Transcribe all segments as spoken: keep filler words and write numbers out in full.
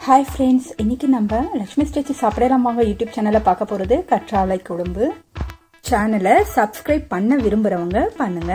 Hi friends, இன்னைக்கு நம்ம லக்ஷ்மி ஸ்டேட்ச் சாப்பிடலாம் வாங்க யூடியூப் சேனலை பார்க்க போறது கற்றாழை குழம்பு. சேனலை சப்ஸ்கிரைப் பண்ண விரும்புறவங்க பண்ணுங்க.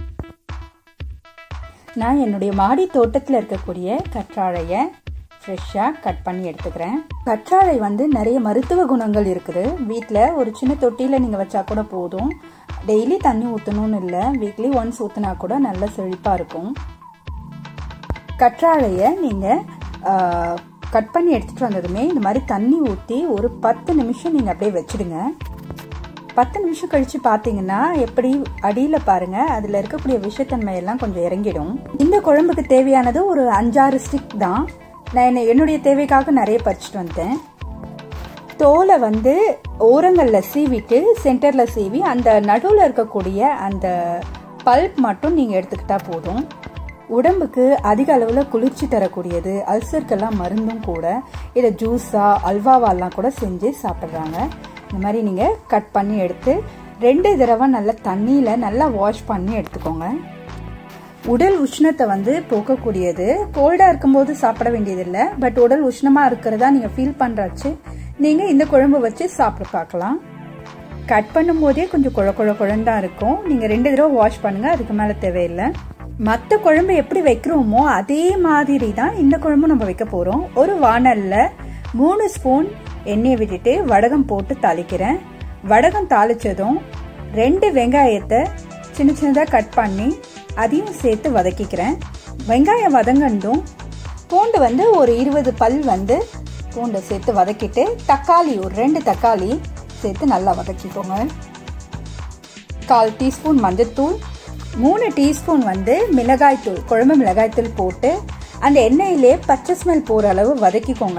நான் என்னுடைய மாடி தோட்டத்தில் இருக்கக்கூடிய கற்றாழையை ஃப்ரெஷ்ஷா கட் பண்ணி எடுத்துக்கிறேன். கற்றாழை வந்து நிறைய மருத்துவ குணங்கள் இருக்குது. வீட்டில் ஒரு சின்ன தொட்டியில் நீங்கள் வச்சா கூட போதும். டெய்லி தண்ணி ஊற்றணும்னு இல்லை, வீக்லி ஒன்ஸ் ஊற்றினா கூட நல்ல செழிப்பாக இருக்கும். கற்றாழையை நீங்கள் கட் பண்ணி எடுத்துகிட்டு வந்ததுமே இந்த மாதிரி தண்ணி ஊற்றி ஒரு பத்து நிமிஷம் நீங்கள் அப்படியே வச்சுடுங்க. பத்து நிமிஷம் கழித்து பார்த்தீங்கன்னா எப்படி அடியில் பாருங்கள், அதில் இருக்கக்கூடிய விஷத்தன்மையெல்லாம் கொஞ்சம் இறங்கிடும். இந்த குழம்புக்கு தேவையானது ஒரு அஞ்சாறு ஸ்டிக் தான். நான் என்ன என்னுடைய தேவைக்காக நிறைய பறிச்சுட்டு வந்தேன். தோலை வந்து ஓரங்களில் சீவிட்டு சென்டரில் சீவி அந்த நடுவில் இருக்கக்கூடிய அந்த பல்ப் மட்டும் நீங்கள் எடுத்துக்கிட்டால் போதும். உடம்புக்கு அதிக அளவில் குளிர்ச்சி தரக்கூடியது, அல்சருக்கெல்லாம் மருந்தும் கூட. இதை ஜூஸா அல்வாவெல்லாம் கூட செஞ்சு சாப்பிட்றாங்க. இந்த மாதிரி நீங்கள் கட் பண்ணி எடுத்து ரெண்டு தடவை நல்லா தண்ணியில் நல்லா வாஷ் பண்ணி எடுத்துக்கோங்க. உடல் உஷ்ணத்தை வந்து போக்கக்கூடியது. கோல்டாக இருக்கும்போது சாப்பிட வேண்டியதில்லை, பட் உடல் உஷ்ணமாக இருக்கிறதா நீங்கள் ஃபீல் பண்ணுறாச்சு நீங்கள் இந்த குழம்பு வச்சு சாப்பிட பார்க்கலாம். கட் பண்ணும் போதே கொஞ்சம் குழ குழ குழந்தான் இருக்கும். நீங்கள் ரெண்டு தடவை வாஷ் பண்ணுங்கள், அதுக்கு மேலே தேவையில்லை. மற்ற குழம்பு எப்படி வைக்கிறோமோ அதே மாதிரி தான் இந்த குழம்பு நம்ம வைக்க போகிறோம். ஒரு வாணலில் மூணு ஸ்பூன் எண்ணெயை விட்டுட்டு வடகம் போட்டு தாளிக்கிறேன். வடகம் தாளித்ததும் ரெண்டு வெங்காயத்தை சின்ன சின்னதாக கட் பண்ணி அதையும் சேர்த்து வதக்கிக்கிறேன். வெங்காயம் வதங்கண்டும் பூண்டு வந்து ஒரு இருபது பல் வந்து பூண்டை சேர்த்து வதக்கிட்டு தக்காளி ஒரு ரெண்டு தக்காளி சேர்த்து நல்லா வதக்கிக்கோங்க. கால் டீஸ்பூன் மஞ்சத்தூள், மூணு டீஸ்பூன் வந்து மிளகாய்த்தூள், குழம்பு மிளகாய்த்தூள் போட்டு அந்த எண்ணெயிலே பச்சை ஸ்மெல் போகிற அளவு வதக்கிக்கோங்க.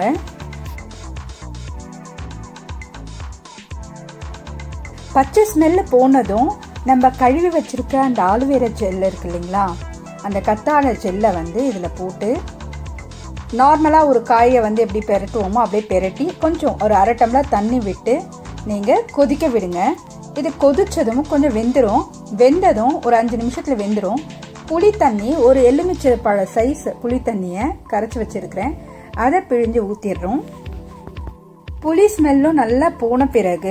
பச்சை ஸ்மெல்லு போனதும் நம்ம கழுவி வச்சிருக்க அந்த ஆலுவேரா ஜெல் இருக்கு இல்லைங்களா, அந்த கத்தாழை ஜெல்லை வந்து இதில் போட்டு நார்மலாக ஒரு காயை வந்து எப்படி பெரட்டுவோமோ அப்படியே பெரட்டி கொஞ்சம் ஒரு அரை டம்ளர் தண்ணி விட்டு நீங்கள் கொதிக்க விடுங்க. இது கொதிச்சதும் கொஞ்சம் வெந்துடும். வெந்ததும் ஒரு அஞ்சு நிமிஷத்தில் வெந்துடும். புளி தண்ணி ஒரு எலுமிச்சை பழ சைஸ் புளி தண்ணியை கரைச்சி வச்சிருக்கிறேன், அதை பிழிஞ்சு ஊற்றிடுறோம். புளி ஸ்மெல்லும் நல்லா போன பிறகு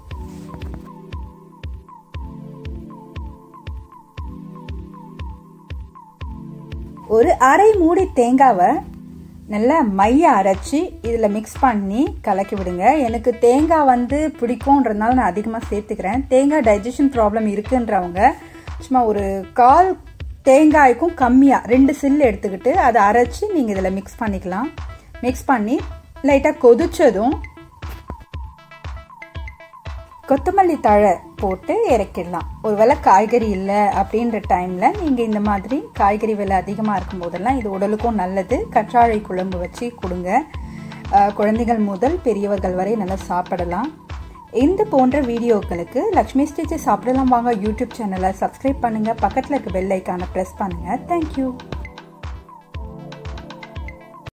ஒரு அரை மூடி தேங்காவை நல்லா மைய அரைச்சி இதில் மிக்ஸ் பண்ணி கலக்கி விடுங்க. எனக்கு தேங்காய் வந்து பிடிக்கும்ன்றதுனால நான் அதிகமாக சேர்த்துக்கிறேன். தேங்காய் டைஜஷன் ப்ராப்ளம் இருக்குன்றவங்க சும்மா ஒரு கால் தேங்காய்க்கும் கம்மியாக ரெண்டு சில்லு எடுத்துக்கிட்டு அதை அரைச்சி நீங்கள் இதில் மிக்ஸ் பண்ணிக்கலாம். மிக்ஸ் பண்ணி லைட்டாக கொதிச்சதும் கொத்தமல்லி தழை போட்டு இறக்கிடலாம். ஒரு வேளை காய்கறி இல்லை அப்படின்ற டைமில் நீங்கள் இந்த மாதிரி காய்கறி விலை அதிகமாக இருக்கும் போதெல்லாம் இது உடலுக்கும் நல்லது. கற்றாழை குழம்பு வச்சு கொடுங்க. குழந்தைகள் முதல் பெரியவர்கள் வரை நல்லா சாப்பிடலாம். இந்த போன்ற வீடியோக்களுக்கு லக்ஷ்மி ஸ்டேட்ச் சாப்பிடலாம் வாங்க யூடியூப் சேனலை சப்ஸ்கிரைப் பண்ணுங்கள். பக்கத்தில் இருக்க பெல் ஐக்கானை ப்ரெஸ் பண்ணுங்கள். தேங்க்யூ.